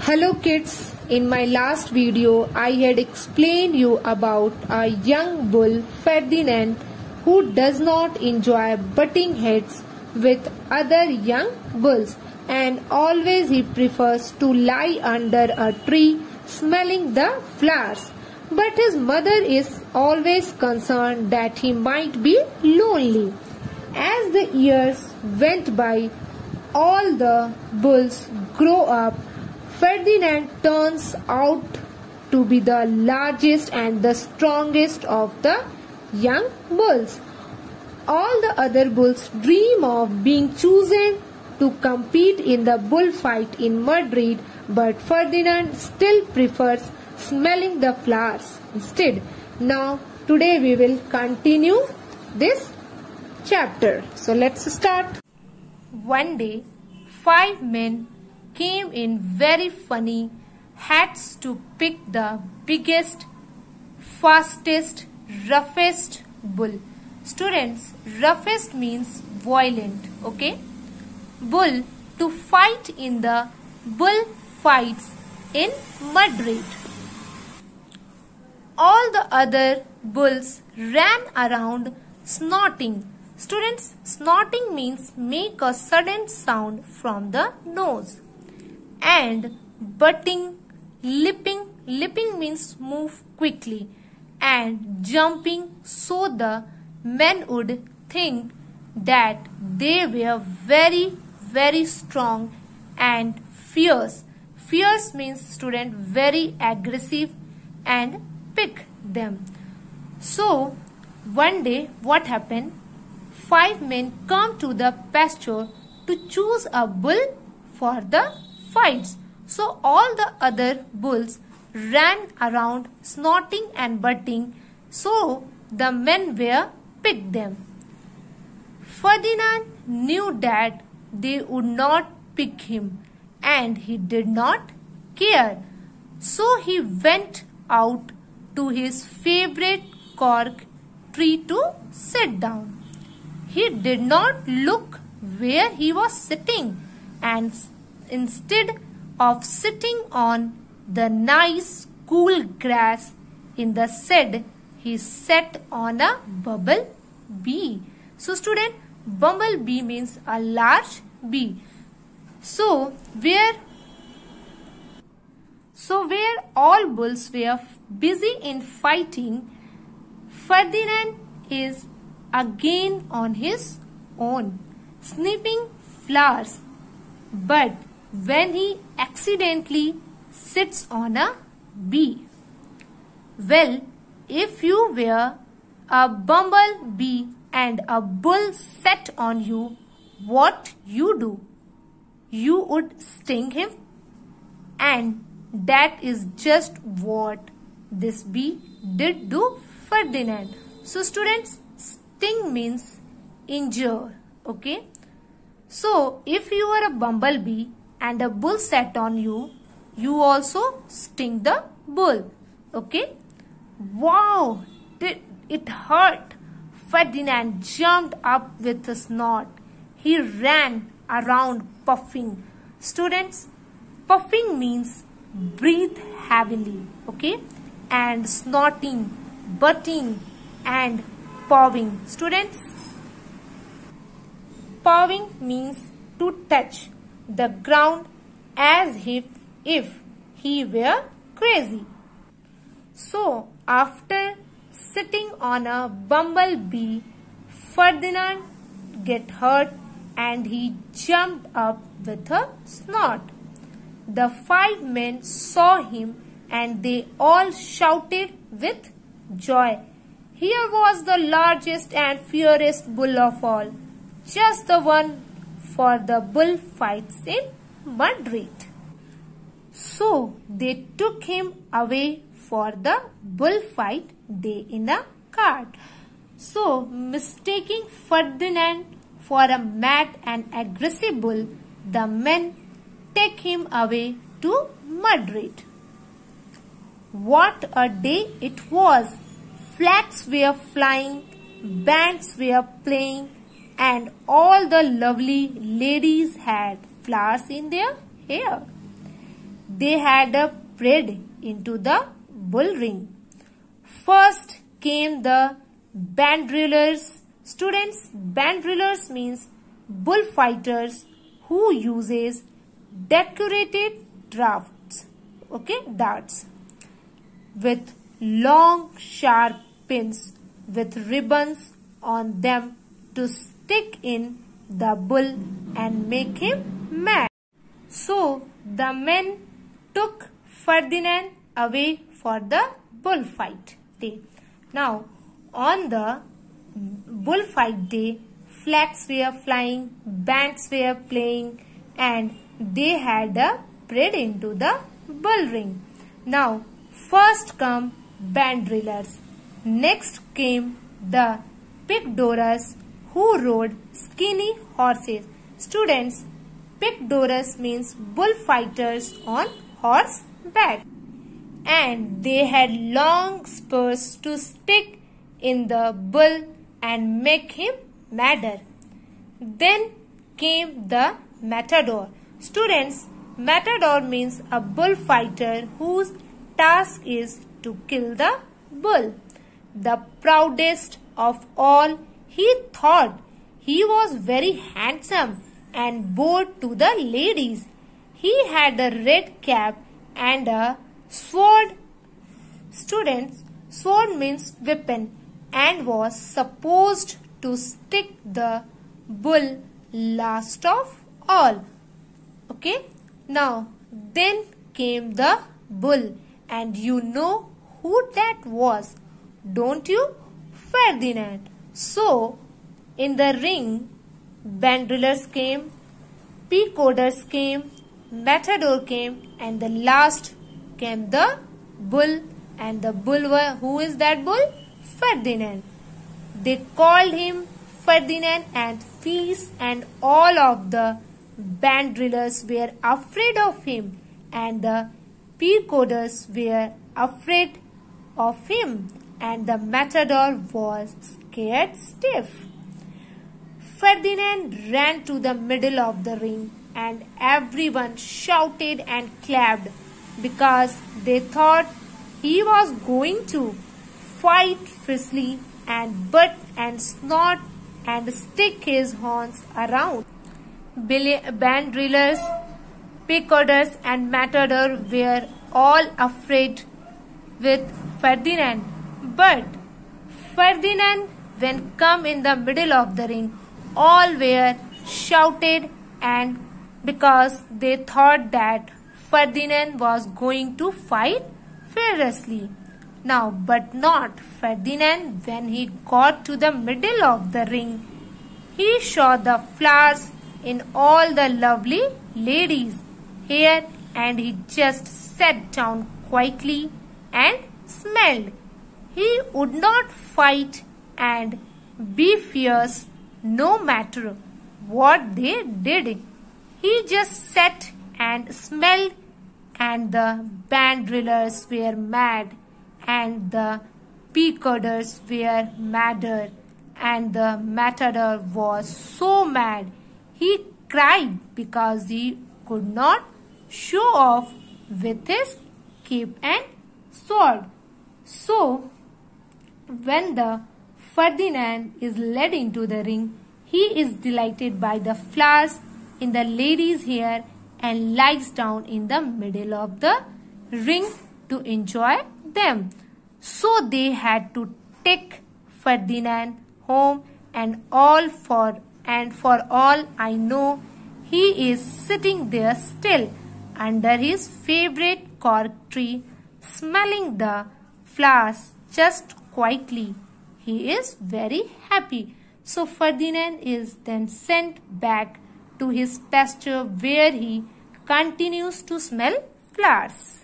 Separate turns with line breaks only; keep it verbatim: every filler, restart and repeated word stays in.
Hello kids, in my last video I had explained you about a young bull Ferdinand who does not enjoy butting heads with other young bulls and always he prefers to lie under a tree smelling the flowers. But his mother is always concerned that he might be lonely. As the years went by, all the bulls grow up. Ferdinand turns out to be the largest and the strongest of the young bulls. All the other bulls dream of being chosen to compete in the bullfight in Madrid, but Ferdinand still prefers smelling the flowers instead. Now, today we will continue this chapter. So, let's start. One day, five men came in very funny hats to pick the biggest, fastest, roughest bull. Students, roughest means violent, okay? Bull to fight in the bull fights in Madrid. All the other bulls ran around snorting. Students, snorting means make a sudden sound from the nose. And butting, leaping, leaping means move quickly, and jumping so the men would think that they were very, very strong and fierce. Fierce means student very aggressive and pick them. So one day what happened? Five men come to the pasture to choose a bull for the fights. So all the other bulls ran around snorting and butting, so the men were picked them. Ferdinand knew that they would not pick him and he did not care. So he went out to his favorite cork tree to sit down. He did not look where he was sitting, and instead of sitting on the nice cool grass in the shed, he sat on a bumblebee. So student, bumblebee means a large bee. So where so where all bulls were busy in fighting, Ferdinand is again on his own, sniffing flowers. But when he accidentally sits on a bee, well, if you were a bumblebee and a bull sat on you, what you do? You would sting him, and that is just what this bee did to Ferdinand. So students, sting means injure, okay? So if you are a bumblebee and a bull sat on you, you also sting the bull, okay? Wow, it, it hurt. Ferdinand jumped up with a snort. He ran around puffing. Students, puffing means breathe heavily, okay? And snorting, butting and pawing. Students, pawing means to touch the ground as if, if he were crazy. So, after sitting on a bumblebee, Ferdinand get hurt and he jumped up with a snort. The five men saw him and they all shouted with joy. Here was the largest and fiercest bull of all, just the one for the bullfights in Madrid. So they took him away for the bullfight day in a cart. So, mistaking Ferdinand for a mad and aggressive bull, the men take him away to Madrid. What a day it was! Flags were flying, bands were playing, and all the lovely ladies had flowers in their hair. they had a parade into the bull ring. First came the banderillers. Students, banderillers means bullfighters who uses decorated drafts, okay, darts with long sharp pins with ribbons on them to stick in the bull and make him mad. So the men took Ferdinand away for the bullfight day. Now on the bullfight day, flags were flying, bands were playing, and they had a parade into the bull ring. Now first come banderillers. Next came the picadors who rode skinny horses. Students, picadors means bullfighters on horseback, and they had long spurs to stick in the bull and make him madder. Then came the matador. Students, matador means a bullfighter whose task is to kill the bull. The proudest of all, he thought he was very handsome and bore to the ladies. He had a red cap and a sword. Students, sword means weapon, and was supposed to stick the bull last of all. Okay, now then came the bull, and you know who that was, don't you? Ferdinand. So in the ring, banderillers came, picadors came, matador came, and the last came the bull. And the bull were, who is that bull? Ferdinand. They called him Ferdinand, and Felice and all of the banderillers were afraid of him, and the picadors were afraid of him, and the matador was scared stiff. Ferdinand ran to the middle of the ring, and everyone shouted and clapped because they thought he was going to fight fiercely and butt and snort and stick his horns around. Banderillers, picadors and matador were all afraid with Ferdinand. But Ferdinand, when come in the middle of the ring, all were shouted, and because they thought that Ferdinand was going to fight fiercely. Now, but not Ferdinand. When he got to the middle of the ring, he saw the flowers in all the lovely ladies' hair, and he just sat down quietly and smelled. He would not fight and be fierce no matter what they did. He just sat and smelled, and the banderillers were mad, and the picadors were madder, and the matador was so mad he cried because he could not show off with his cape and sword. So when the Ferdinand is led into the ring, he is delighted by the flowers in the lady's hair and lies down in the middle of the ring to enjoy them. So they had to take Ferdinand home, and all for and for all I know, he is sitting there still under his favorite cork tree, smelling the flowers just quietly. He is very happy. So Ferdinand is then sent back to his pasture, where he continues to smell flowers.